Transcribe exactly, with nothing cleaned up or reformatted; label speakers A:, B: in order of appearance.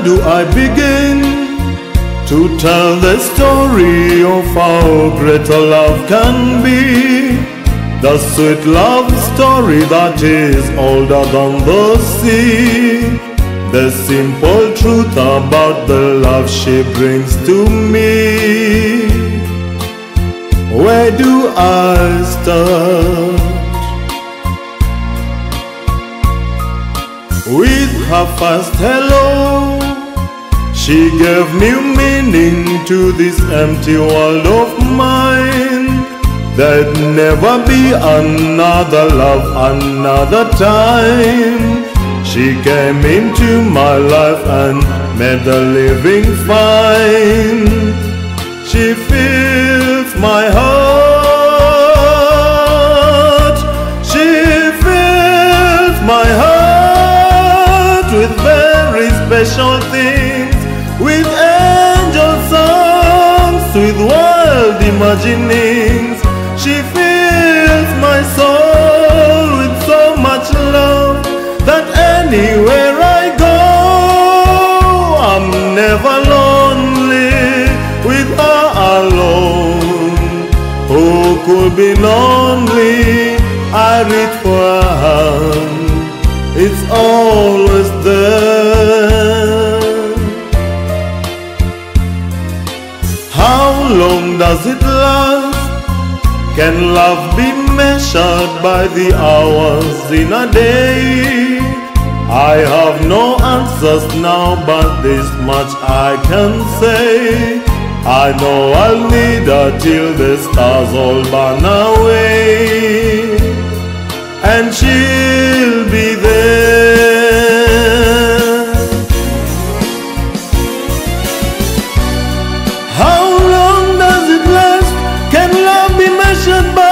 A: do I begin to tell the story of how great a love can be? The sweet love story that is older than the sea. The simple truth about the love she brings to me. Where do I start? With her first hello, she gave new meaning to this empty world of mine. There'd never be another love another time. She came into my life and made the living fine. She fills my heart. She fills my heart with very special things, with angel songs, with wild imaginings. She fills my soul with so much love that anywhere I go, I'm never lonely with her alone. Who could be lonely? I reach for her hand, it's always there. How long does it last? Can love be measured by the hours in a day? I have no answers now, but this much I can say. I know I'll need her till the stars all burn away, and she'll be there. How long does it last? Can love be measured by